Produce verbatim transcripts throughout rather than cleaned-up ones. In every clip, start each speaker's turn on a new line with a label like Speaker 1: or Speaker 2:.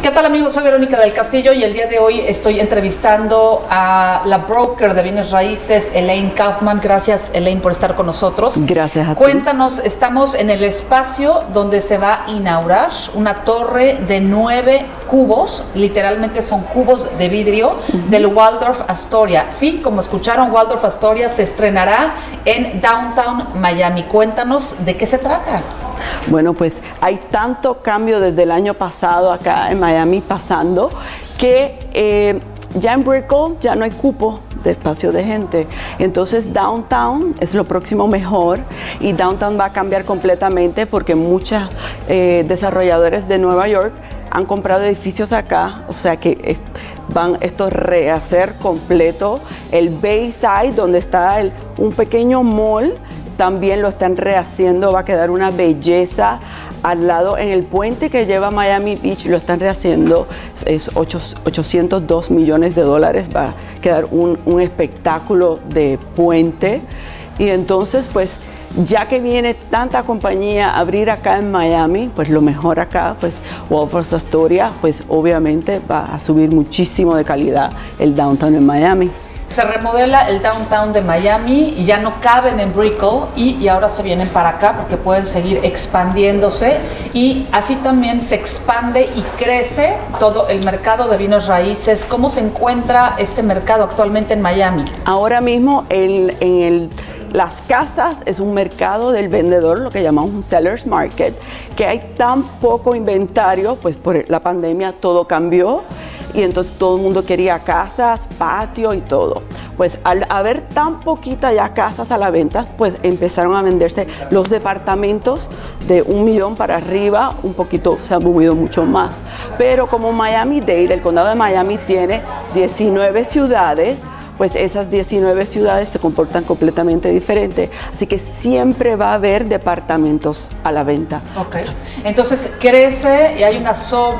Speaker 1: ¿Qué tal, amigos? Soy Verónica del Castillo y el día de hoy estoy entrevistando a la broker de bienes raíces, Elaine Kaufman. Gracias, Elaine, por estar con nosotros.
Speaker 2: Gracias a ti.
Speaker 1: Cuéntanos, estamos en el espacio donde se va a inaugurar una torre de nueve cubos, literalmente son cubos de vidrio, uh-huh. del Waldorf Astoria. Sí, como escucharon, Waldorf Astoria se estrenará en Downtown Miami. Cuéntanos de qué se trata.
Speaker 2: Bueno, pues hay tanto cambio desde el año pasado acá en Miami pasando que eh, ya en Brickell ya no hay cupo de espacio de gente. Entonces Downtown es lo próximo mejor y Downtown va a cambiar completamente porque muchos eh, desarrolladores de Nueva York han comprado edificios acá, o sea que es, van esto a rehacer completo. El Bayside, donde está el, un pequeño mall, también lo están rehaciendo, va a quedar una belleza. Al lado, en el puente que lleva a Miami Beach, lo están rehaciendo, es ochocientos dos millones de dólares, va a quedar un, un espectáculo de puente. Y entonces, pues, ya que viene tanta compañía a abrir acá en Miami, pues lo mejor acá, pues Waldorf Astoria, pues obviamente va a subir muchísimo de calidad el downtown en Miami.
Speaker 1: Se remodela el downtown de Miami y ya no caben en Brickell y, y ahora se vienen para acá porque pueden seguir expandiéndose y así también se expande y crece todo el mercado de bienes raíces. ¿Cómo se encuentra este mercado actualmente en Miami?
Speaker 2: Ahora mismo el, en el, las casas es un mercado del vendedor, lo que llamamos un seller's market, que hay tan poco inventario, pues por la pandemia todo cambió. Y entonces todo el mundo quería casas, patio y todo. Pues al haber tan poquita ya casas a la venta, pues empezaron a venderse los departamentos de un millón para arriba, un poquito se ha movido mucho más. Pero como Miami-Dade, el condado de Miami tiene diecinueve ciudades, pues esas diecinueve ciudades se comportan completamente diferente. Así que siempre va a haber departamentos a la venta.
Speaker 1: Ok. Entonces crece y hay una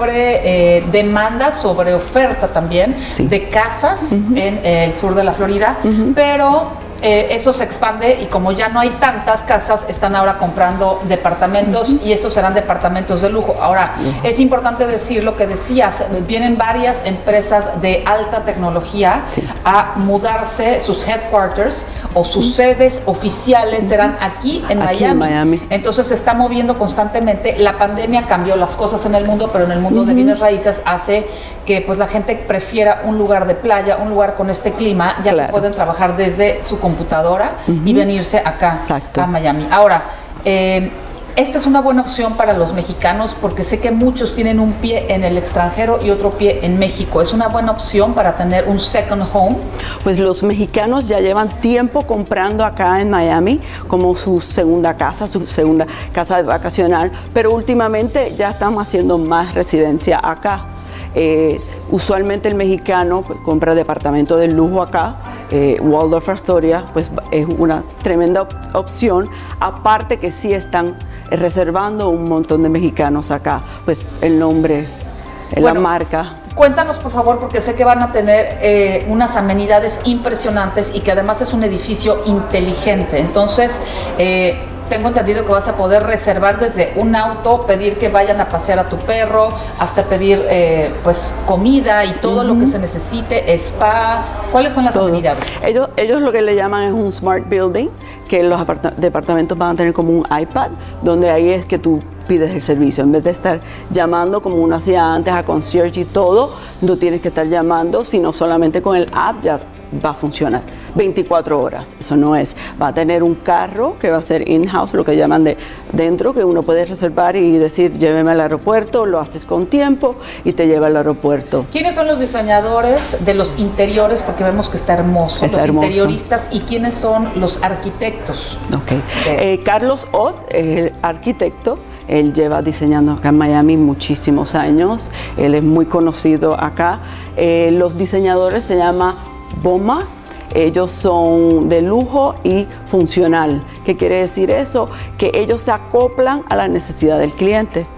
Speaker 1: sobre eh, demanda, sobre oferta también, sí, de casas uh-huh. en eh, el sur de la Florida, uh-huh. pero Eh, eso se expande y como ya no hay tantas casas, están ahora comprando departamentos uh-huh. y estos serán departamentos de lujo. Ahora, uh-huh. es importante decir lo que decías, vienen varias empresas de alta tecnología sí. a mudarse, sus headquarters o sus uh-huh. sedes oficiales uh-huh. serán aquí en
Speaker 2: aquí
Speaker 1: Miami.
Speaker 2: en Miami.
Speaker 1: Entonces se está moviendo constantemente. La pandemia cambió las cosas en el mundo, pero en el mundo uh-huh. de bienes raíces hace que pues la gente prefiera un lugar de playa, un lugar con este clima, ya claro. que pueden trabajar desde su computadora uh-huh. y venirse acá Exacto. a Miami. Ahora, eh, esta es una buena opción para los mexicanos porque sé que muchos tienen un pie en el extranjero y otro pie en México. ¿Es una buena opción para tener un second home?
Speaker 2: Pues los mexicanos ya llevan tiempo comprando acá en Miami como su segunda casa, su segunda casa vacacional, pero últimamente ya estamos haciendo más residencia acá. Eh, usualmente el mexicano pues, compra departamento de lujo acá. Eh, Waldorf Astoria pues es una tremenda op opción, aparte que sí están reservando un montón de mexicanos acá, pues el nombre, bueno, la marca.
Speaker 1: Cuéntanos por favor, porque sé que van a tener eh, unas amenidades impresionantes y que además es un edificio inteligente, entonces eh, tengo entendido que vas a poder reservar desde un auto, pedir que vayan a pasear a tu perro, hasta pedir eh, pues comida y todo uh-huh. lo que se necesite, spa. ¿Cuáles son las todo. amenidades?
Speaker 2: Ellos, ellos lo que le llaman es un smart building, que los departamentos van a tener como un iPad, donde ahí es que tú pides el servicio. En vez de estar llamando como uno hacía antes a concierge y todo, no tienes que estar llamando, sino solamente con el app ya va a funcionar veinticuatro horas. Eso no es. Va a tener un carro que va a ser in-house, lo que llaman de dentro, que uno puede reservar y decir, lléveme al aeropuerto, lo haces con tiempo y te lleva al aeropuerto.
Speaker 1: ¿Quiénes son los diseñadores de los interiores? Porque vemos que está hermoso.
Speaker 2: Está
Speaker 1: los
Speaker 2: hermoso.
Speaker 1: interioristas. ¿Y quiénes son los arquitectos?
Speaker 2: Okay. Eh, Carlos Ott es el arquitecto. Él lleva diseñando acá en Miami muchísimos años. Él es muy conocido acá. Eh, los diseñadores se llaman BOMA. Ellos son de lujo y funcional. ¿Qué quiere decir eso? Que ellos se acoplan a la necesidad del cliente.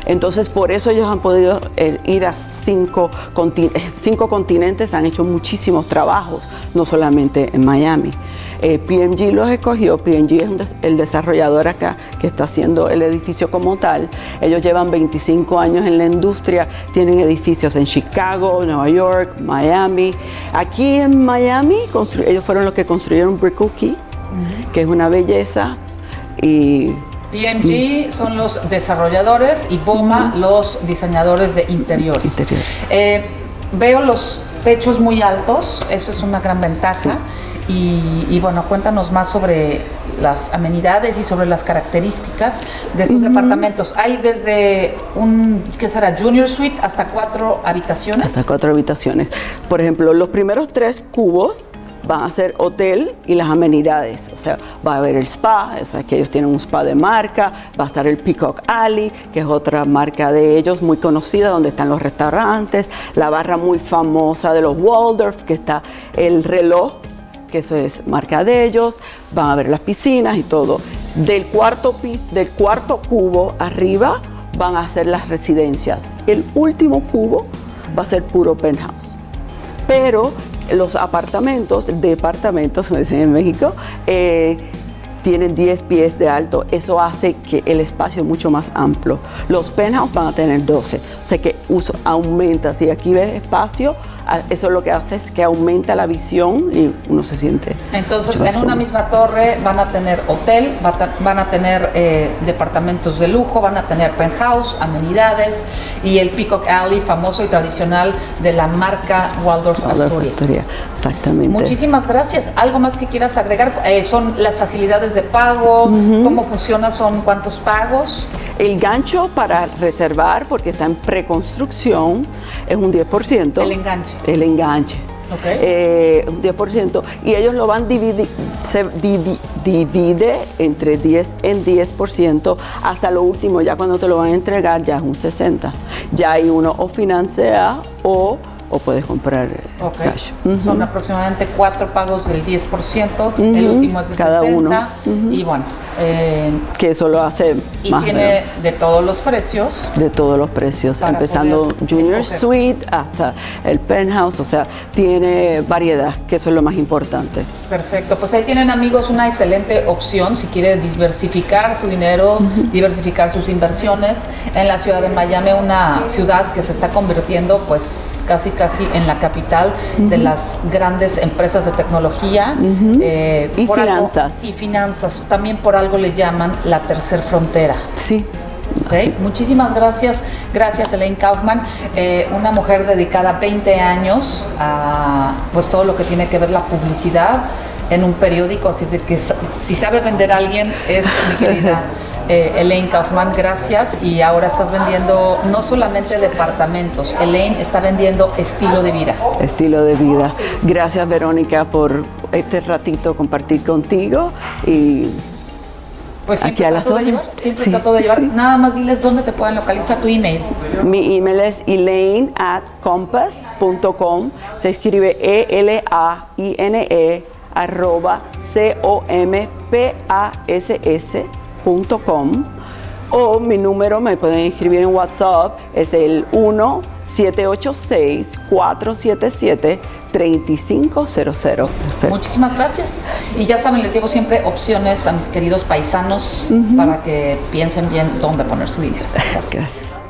Speaker 2: Entonces, por eso ellos han podido eh, ir a cinco, contini cinco continentes, han hecho muchísimos trabajos, no solamente en Miami. Eh, P M G los escogió, P M G es un des el desarrollador acá que está haciendo el edificio como tal. Ellos llevan veinticinco años en la industria, tienen edificios en Chicago, Nueva York, Miami. Aquí en Miami, ellos fueron los que construyeron Brickell Key, uh-huh. que es una belleza. Y
Speaker 1: P M G son los desarrolladores y BOMA uh-huh. los diseñadores de interiores. interiores. Eh, veo los techos muy altos, eso es una gran ventaja. Sí. Y, y bueno, cuéntanos más sobre las amenidades y sobre las características de estos uh-huh. departamentos. Hay desde un, ¿qué será? Junior Suite hasta cuatro habitaciones.
Speaker 2: Hasta cuatro habitaciones. Por ejemplo, los primeros tres cubos van a ser hotel y las amenidades, o sea, va a haber el spa, o sea, que ellos tienen un spa de marca, va a estar el Peacock Alley, que es otra marca de ellos muy conocida, donde están los restaurantes, la barra muy famosa de los Waldorf, que está el reloj, que eso es marca de ellos, van a ver las piscinas y todo. Del cuarto, pis, del cuarto cubo arriba van a ser las residencias. El último cubo va a ser puro penthouse. Pero los apartamentos, departamentos, como dicen en México, eh, tienen diez pies de alto. Eso hace que el espacio es mucho más amplio. Los penthouse van a tener doce. O sea que uso aumenta. Si aquí ves espacio, eso lo que hace es que aumenta la visión y uno se siente.
Speaker 1: Entonces, en una misma torre van a tener hotel, van a tener eh, departamentos de lujo, van a tener penthouse, amenidades y el Peacock Alley, famoso y tradicional de la marca Waldorf Astoria. Astoria.
Speaker 2: Exactamente.
Speaker 1: Muchísimas gracias. ¿Algo más que quieras agregar? Eh, ¿Son las facilidades de pago? Uh-huh. ¿Cómo funciona? ¿Son cuántos pagos?
Speaker 2: El gancho para reservar, porque está en preconstrucción, es un diez por ciento.
Speaker 1: El enganche.
Speaker 2: El enganche.
Speaker 1: Okay.
Speaker 2: Eh, un diez por ciento. Y ellos lo van a dividir, se divide, divide entre diez en diez por ciento hasta lo último, ya cuando te lo van a entregar, ya es un sesenta por ciento. Ya hay uno o financia o o puedes comprar
Speaker 1: okay.
Speaker 2: cash.
Speaker 1: Uh-huh. Son aproximadamente cuatro pagos del diez por ciento, uh-huh. el último es de
Speaker 2: cada
Speaker 1: sesenta por ciento,
Speaker 2: uno. Uh-huh.
Speaker 1: Y bueno. Eh,
Speaker 2: que eso lo hace
Speaker 1: y
Speaker 2: más.
Speaker 1: Y tiene de, de todos los precios.
Speaker 2: De todos los precios, empezando Junior escoger. Suite hasta el Penthouse, o sea, tiene variedad, que eso es lo más importante.
Speaker 1: Perfecto, pues ahí tienen, amigos, una excelente opción si quiere diversificar su dinero, uh-huh. diversificar sus inversiones en la ciudad de Miami, una ciudad que se está convirtiendo pues casi casi en la capital uh-huh. de las grandes empresas de tecnología
Speaker 2: uh-huh.
Speaker 1: eh,
Speaker 2: y finanzas.
Speaker 1: Algo, y finanzas, también por algo le llaman la tercer frontera.
Speaker 2: Sí.
Speaker 1: Okay.
Speaker 2: Sí.
Speaker 1: Muchísimas gracias, gracias Elaine Kaufman, eh, una mujer dedicada veinte años a pues todo lo que tiene que ver la publicidad en un periódico, así es de que si sabe vender a alguien es mi querida eh, Elaine Kaufman, gracias. Y ahora estás vendiendo no solamente departamentos, Elaine está vendiendo estilo de vida.
Speaker 2: Estilo de vida. Gracias, Verónica, por este ratito compartir contigo y
Speaker 1: pues siempre
Speaker 2: aquí a las
Speaker 1: trato de llevar, siempre sí, trato de llevar. Sí. Nada más diles dónde te pueden localizar, tu email.
Speaker 2: Mi email es elaine at compass punto com, se escribe E L A I N E arroba C O M P A S S punto com, o mi número me pueden escribir en WhatsApp, es el uno siete ocho seis cuatro siete siete tres cinco cero cero.
Speaker 1: Muchísimas gracias. Y ya saben, les llevo siempre opciones a mis queridos paisanos uh-huh. para que piensen bien dónde poner su dinero.
Speaker 2: Gracias.